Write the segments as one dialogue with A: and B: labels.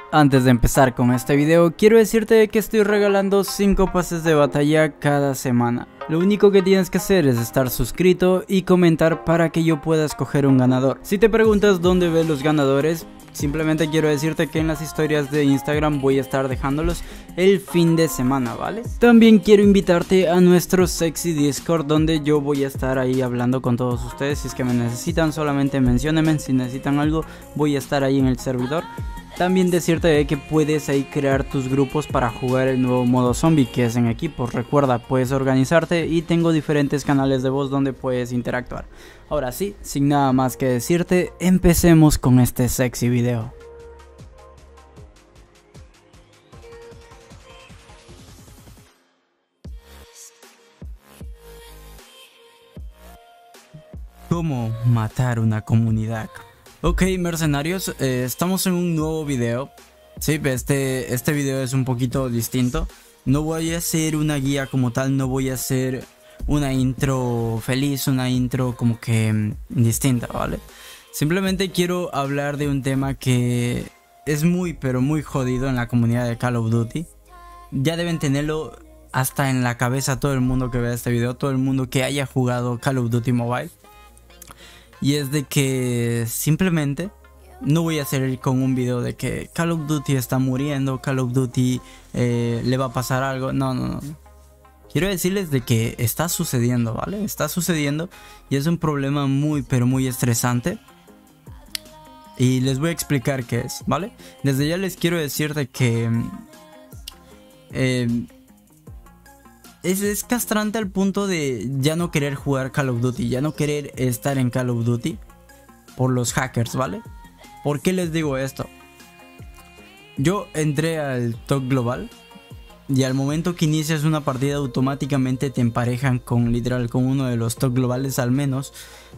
A: Antes de empezar con este video, quiero decirte que estoy regalando 5 pases de batalla cada semana. Lo único que tienes que hacer es estar suscrito y comentar para que yo pueda escoger un ganador. Si te preguntas dónde ves los ganadores, simplemente quiero decirte que en las historias de Instagram voy a estar dejándolos el fin de semana, ¿vale? También quiero invitarte a nuestro sexy Discord, donde yo voy a estar ahí hablando con todos ustedes. Si es que me necesitan, solamente menciónenme. Si necesitan algo, voy a estar ahí en el servidor. También decirte que puedes ahí crear tus grupos para jugar el nuevo modo zombie, que es en equipos. Recuerda, puedes organizarte y tengo diferentes canales de voz donde puedes interactuar. Ahora sí, sin nada más que decirte, empecemos con este sexy video. ¿Cómo matar una comunidad? Ok, mercenarios, estamos en un nuevo video. Sí, este video es un poquito distinto. No voy a hacer una guía como tal, no voy a hacer una intro feliz, una intro como que distinta, ¿vale? Simplemente quiero hablar de un tema que es muy, pero muy jodido en la comunidad de Call of Duty. Ya deben tenerlo hasta en la cabeza todo el mundo que vea este video, todo el mundo que haya jugado Call of Duty Mobile. Y es de que simplemente no voy a hacer con un video de que Call of Duty está muriendo, Call of Duty le va a pasar algo. No. Quiero decirles de que está sucediendo, ¿vale? Está sucediendo y es un problema muy, pero muy estresante. Y les voy a explicar qué es, ¿vale? Desde ya les quiero decir de que es castrante al punto de ya no querer jugar Call of Duty, ya no querer estar en Call of Duty por los hackers, ¿vale? ¿Por qué les digo esto? Yo entré al top global y al momento que inicias una partida automáticamente te emparejan con literal con uno de los top globales al menos.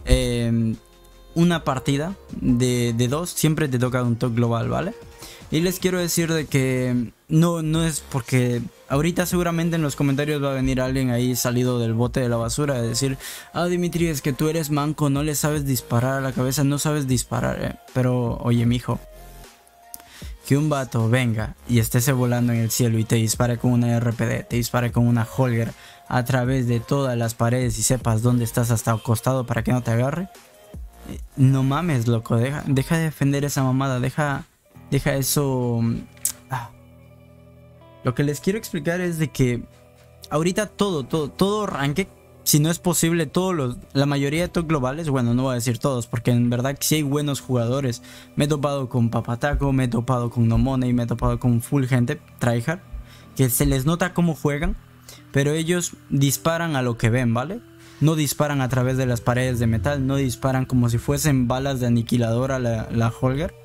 A: Una partida de 2 siempre te toca un top global, ¿vale? Y les quiero decir de que no es porque ahorita seguramente en los comentarios va a venir alguien ahí salido del bote de la basura de decir: ah, Dimitri, es que tú eres manco, no le sabes disparar a la cabeza, no sabes disparar. Pero oye, mijo, que un vato venga y estés volando en el cielo y te dispare con una RPD, te dispare con una Holger a través de todas las paredes y sepas dónde estás hasta acostado para que no te agarre. No mames, loco, deja de defender esa mamada, deja eso. Lo que les quiero explicar es de que ahorita todo ranked, si no es posible la mayoría de top globales, bueno, no voy a decir todos porque en verdad sí hay buenos jugadores. Me he topado con Papataco, me he topado con No Money, me he topado con full gente tryhard que se les nota cómo juegan, pero ellos disparan a lo que ven, ¿vale? No disparan a través de las paredes de metal, no disparan como si fuesen balas de aniquilador a la Holger.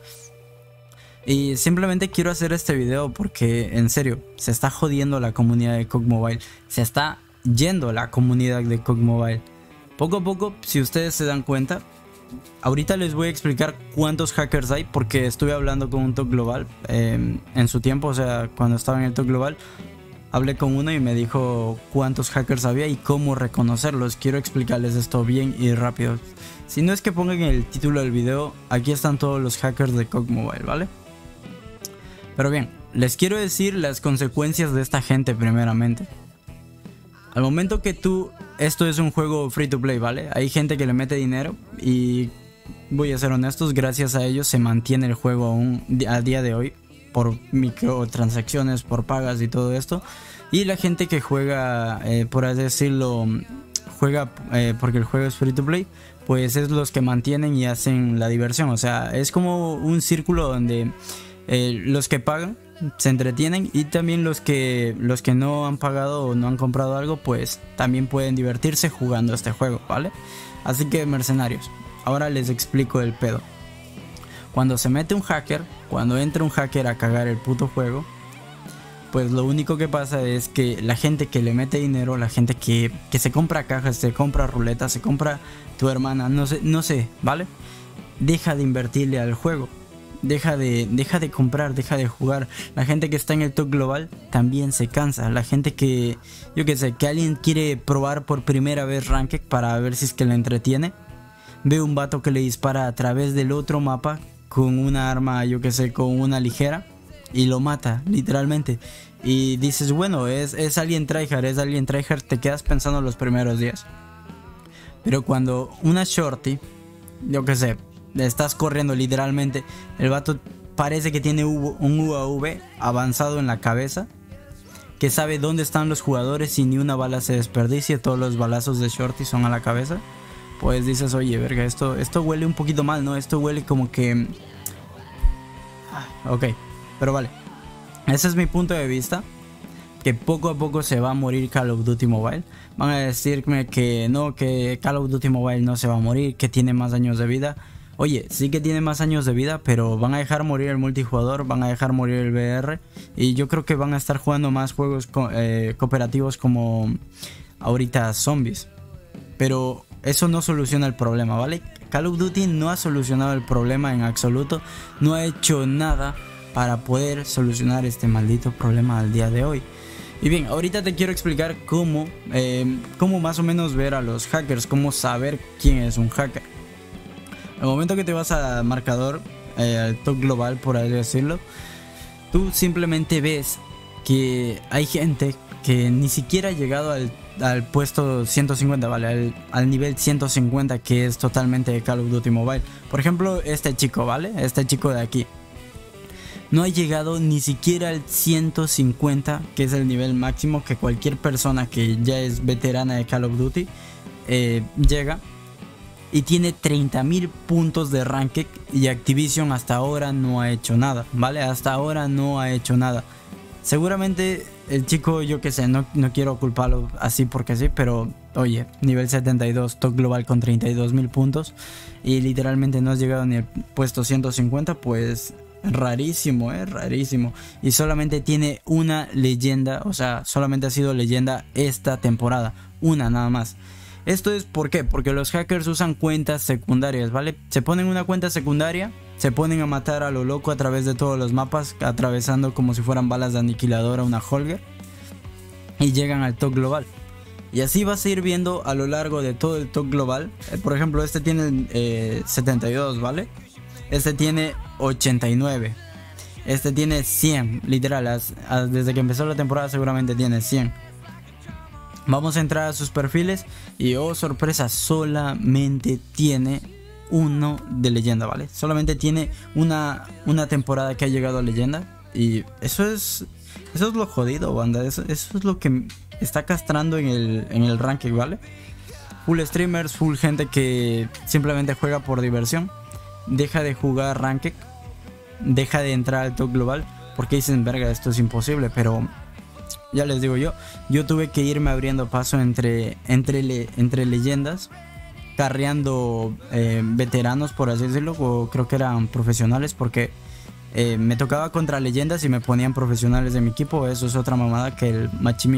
A: Y simplemente quiero hacer este video porque en serio se está jodiendo la comunidad de COG Mobile, se está yendo la comunidad de COG Mobile. Poco a poco, si ustedes se dan cuenta, ahorita les voy a explicar cuántos hackers hay porque estuve hablando con un top global en su tiempo, o sea, cuando estaba en el top global. Hablé con uno y me dijo cuántos hackers había y cómo reconocerlos. Quiero explicarles esto bien y rápido. Si no es que pongan en el título del video, aquí están todos los hackers de COG Mobile, ¿vale? Pero bien, les quiero decir las consecuencias de esta gente primeramente. Al momento que esto es un juego free to play, ¿vale? Hay gente que le mete dinero y voy a ser honestos, gracias a ellos se mantiene el juego aún a día de hoy. Por microtransacciones, por pagas y todo esto. Y la gente que juega, por así decirlo, juega porque el juego es free to play, pues es los que mantienen y hacen la diversión. O sea, es como un círculo donde los que pagan se entretienen y también los que no han pagado o no han comprado algo, pues también pueden divertirse jugando este juego, ¿vale? Así que, mercenarios, ahora les explico el pedo. Cuando se mete un hacker, cuando entra un hacker a cagar el puto juego, pues lo único que pasa es que la gente que le mete dinero, la gente que se compra cajas, se compra ruletas, se compra tu hermana, no sé, ¿vale? Deja de invertirle al juego, deja de comprar, deja de jugar. La gente que está en el top global también se cansa. La gente que, yo que sé, que alguien quiere probar por primera vez Ranked para ver si es que le entretiene, ve un vato que le dispara a través del otro mapa con una arma, yo que sé, con una ligera, y lo mata, literalmente. Y dices, bueno, es alguien tryhard, es alguien tryhard, te quedas pensando los primeros días. Pero cuando una shorty, yo que sé, estás corriendo literalmente, el vato parece que tiene un UAV avanzado en la cabeza, que sabe dónde están los jugadores y ni una bala se desperdicia, todos los balazos de shorty son a la cabeza. Pues dices, oye, verga, esto huele un poquito mal, ¿no? Esto huele como que... Ok, pero vale. Ese es mi punto de vista. Que poco a poco se va a morir Call of Duty Mobile. Van a decirme que no, que Call of Duty Mobile no se va a morir, que tiene más años de vida. Oye, sí que tiene más años de vida, pero van a dejar morir el multijugador, van a dejar morir el VR. Y yo creo que van a estar jugando más juegos cooperativos como ahorita zombies. Pero eso no soluciona el problema, ¿vale? Call of Duty no ha solucionado el problema en absoluto. No ha hecho nada para poder solucionar este maldito problema al día de hoy. Y bien, ahorita te quiero explicar cómo más o menos ver a los hackers, cómo saber quién es un hacker. Al momento que te vas a marcador, al top global por así decirlo, tú simplemente ves que hay gente que ni siquiera ha llegado al puesto 150, ¿vale? Al nivel 150, que es totalmente de Call of Duty Mobile. Por ejemplo, este chico, ¿vale? Este chico de aquí no ha llegado ni siquiera al 150, que es el nivel máximo que cualquier persona que ya es veterana de Call of Duty llega. Y tiene 30.000 puntos de ranked. Y Activision hasta ahora no ha hecho nada, ¿vale? Hasta ahora no ha hecho nada. Seguramente el chico, yo que sé, no quiero culparlo así porque sí, pero oye, nivel 72, top global con 32.000 puntos. Y literalmente no has llegado ni al puesto 150, pues... rarísimo, rarísimo. Y solamente tiene una leyenda, o sea, solamente ha sido leyenda esta temporada, una nada más. Esto es ¿por qué? Porque los hackers usan cuentas secundarias, ¿vale? Se ponen una cuenta secundaria, se ponen a matar a lo loco a través de todos los mapas, atravesando como si fueran balas de aniquilador a una Holger, y llegan al top global. Y así vas a ir viendo a lo largo de todo el top global. Por ejemplo, este tiene 72, ¿vale? Este tiene 89. Este tiene 100. Literal, desde que empezó la temporada seguramente tiene 100. Vamos a entrar a sus perfiles. Y oh sorpresa, solamente tiene uno de leyenda, ¿vale? Solamente tiene una temporada que ha llegado a leyenda. Y eso es lo jodido, banda. Eso es lo que está castrando en el ranking, ¿vale? Full streamers, full gente que simplemente juega por diversión. Deja de jugar ranked, deja de entrar al top global porque dicen, verga, esto es imposible. Pero ya les digo, yo tuve que irme abriendo paso entre leyendas, carreando veteranos, por así decirlo, o creo que eran profesionales, porque me tocaba contra leyendas y me ponían profesionales de mi equipo. Eso es otra mamada, que el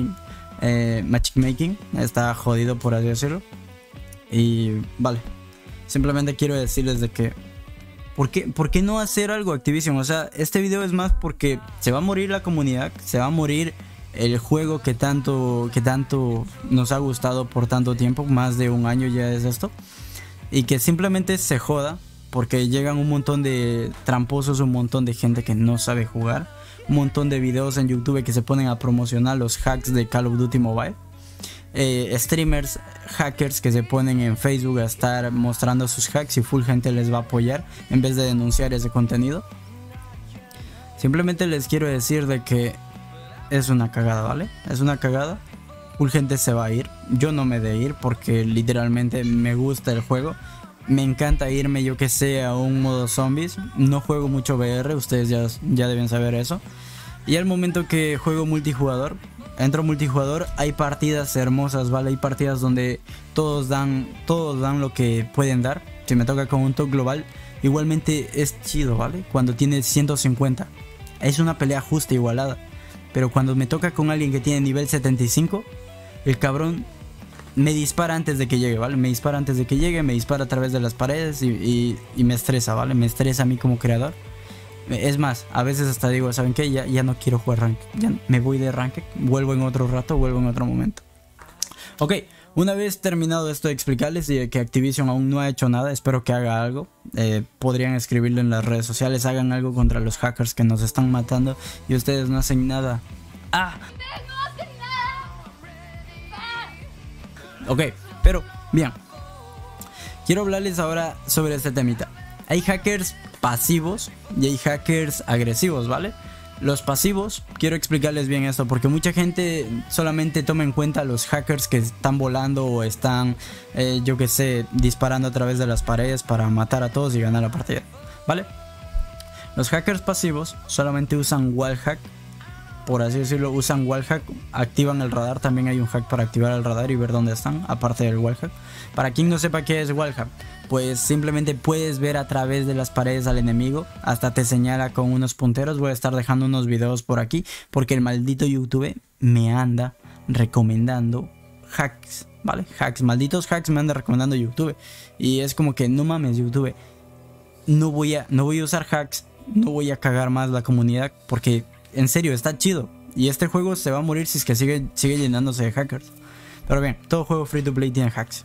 A: matchmaking está jodido, por así decirlo. Y vale, simplemente quiero decirles de que ¿por qué no hacer algo, Activision? O sea, este video es más porque se va a morir la comunidad, se va a morir el juego que tanto nos ha gustado por tanto tiempo, más de un año ya es esto, y que simplemente se joda porque llegan un montón de tramposos, un montón de gente que no sabe jugar, un montón de videos en YouTube que se ponen a promocionar los hacks de Call of Duty Mobile. Streamers, hackers que se ponen en Facebook a estar mostrando sus hacks y full gente les va a apoyar en vez de denunciar ese contenido. Simplemente les quiero decir de que es una cagada, ¿vale? Es una cagada. Full gente se va a ir. Yo no me de ir porque literalmente me gusta el juego. Me encanta irme, yo que sé, a un modo zombies. No juego mucho VR, ustedes ya deben saber eso. Y al momento que juego multijugador, entro multijugador, hay partidas hermosas, ¿vale? Hay partidas donde todos dan lo que pueden dar. Si me toca con un top global, igualmente es chido, ¿vale? Cuando tiene 150, es una pelea justa, igualada. Pero cuando me toca con alguien que tiene nivel 75, el cabrón me dispara antes de que llegue, ¿vale? Me dispara antes de que llegue, me dispara a través de las paredes y me estresa, ¿vale? Me estresa a mí como creador. Es más, a veces hasta digo, ¿saben qué? Ya no quiero jugar ranked, ya me voy de ranked, vuelvo en otro rato, vuelvo en otro momento. Ok, Una vez terminado esto de explicarles y de que Activision aún no ha hecho nada, espero que haga algo. Podrían escribirlo en las redes sociales, hagan algo contra los hackers que nos están matando y ustedes no hacen nada. ¡Ah! ¡Ustedes no hacen nada! Ok, pero bien. Quiero hablarles ahora sobre este temita. Hay hackers pasivos y hay hackers agresivos, ¿vale? Los pasivos, quiero explicarles bien esto porque mucha gente solamente toma en cuenta los hackers que están volando o están, yo que sé, disparando a través de las paredes para matar a todos y ganar la partida, ¿vale? Los hackers pasivos solamente usan wallhack, por así decirlo, usan wallhack, activan el radar, también hay un hack para activar el radar y ver dónde están, aparte del wallhack. Para quien no sepa qué es wallhack, pues simplemente puedes ver a través de las paredes al enemigo, hasta te señala con unos punteros. Voy a estar dejando unos videos por aquí porque el maldito YouTube me anda recomendando hacks, ¿vale? Hacks, malditos hacks me anda recomendando YouTube y es como que no mames YouTube, no voy a usar hacks, no voy a cagar más la comunidad porque en serio está chido y este juego se va a morir si es que sigue llenándose de hackers. Pero bien, todo juego free to play tiene hackers.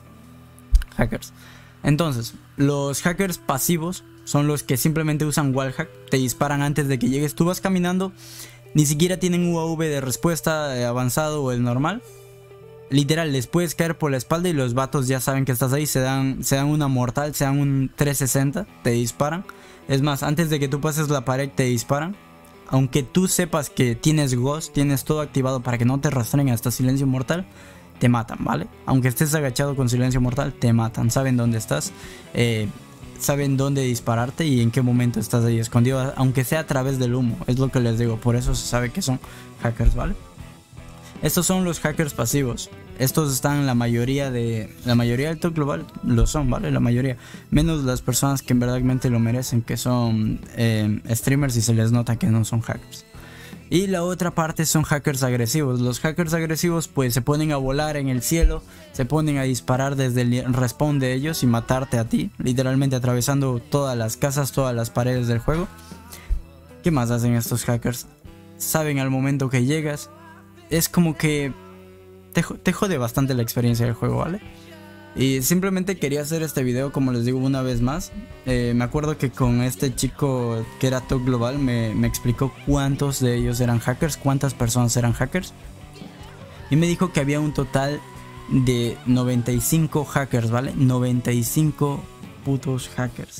A: Entonces, los hackers pasivos son los que simplemente usan wallhack, te disparan antes de que llegues. Tú vas caminando, ni siquiera tienen UAV de respuesta avanzado o el normal. Literal, les puedes caer por la espalda y los vatos ya saben que estás ahí, se dan una mortal, se dan un 360, te disparan. Es más, antes de que tú pases la pared te disparan. Aunque tú sepas que tienes Ghost, tienes todo activado para que no te rastreen hasta silencio mortal, te matan, ¿vale? Aunque estés agachado con silencio mortal, te matan. Saben dónde estás, saben dónde dispararte y en qué momento estás ahí escondido, aunque sea a través del humo. Es lo que les digo, por eso se sabe que son hackers, ¿vale? Estos son los hackers pasivos. Estos están en la mayoría del top global, lo son, ¿vale? La mayoría. Menos las personas que en verdad lo merecen, que son streamers y se les nota que no son hackers. Y la otra parte son hackers agresivos. Los hackers agresivos pues se ponen a volar en el cielo, se ponen a disparar desde el respawn de ellos y matarte a ti, literalmente atravesando todas las casas, todas las paredes del juego. ¿Qué más hacen estos hackers? Saben al momento que llegas. Es como que te jode bastante la experiencia del juego, ¿vale? Y simplemente quería hacer este video, como les digo una vez más. Me acuerdo que con este chico que era top global me explicó cuántos de ellos eran hackers, cuántas personas eran hackers. Y me dijo que había un total de 95 hackers, ¿vale? 95 putos hackers.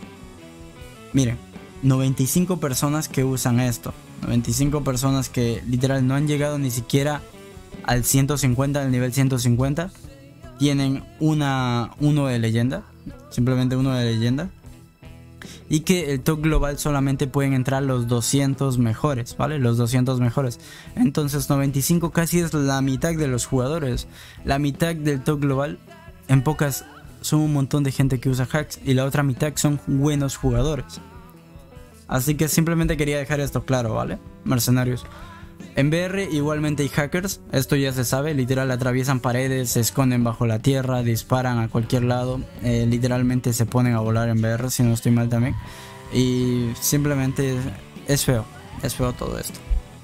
A: Miren, 95 personas que usan esto. 95 personas que literal no han llegado ni siquiera al 150, al nivel 150. Tienen uno de leyenda, simplemente uno de leyenda. Y que el top global solamente pueden entrar los 200 mejores, ¿vale? Los 200 mejores. Entonces 95 casi es la mitad de los jugadores. La mitad del top global, en pocas, son un montón de gente que usa hacks. Y la otra mitad son buenos jugadores. Así que simplemente quería dejar esto claro, ¿vale? Mercenarios. En VR igualmente hay hackers, esto ya se sabe, literal atraviesan paredes, se esconden bajo la tierra, disparan a cualquier lado, literalmente se ponen a volar en VR, si no estoy mal también. Y simplemente es feo todo esto.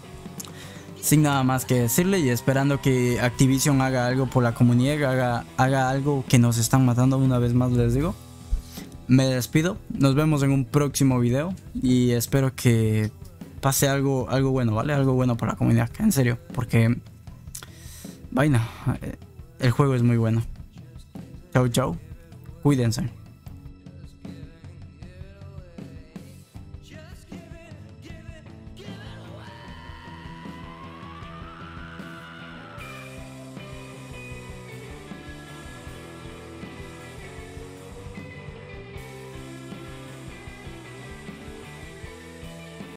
A: Sin nada más que decirle y esperando que Activision haga algo por la comunidad, haga algo que nos están matando una vez más, les digo. Me despido, nos vemos en un próximo video y espero que pase algo bueno, ¿vale? Algo bueno para la comunidad, en serio, porque vaina, el juego es muy bueno. Chau, chau, cuídense.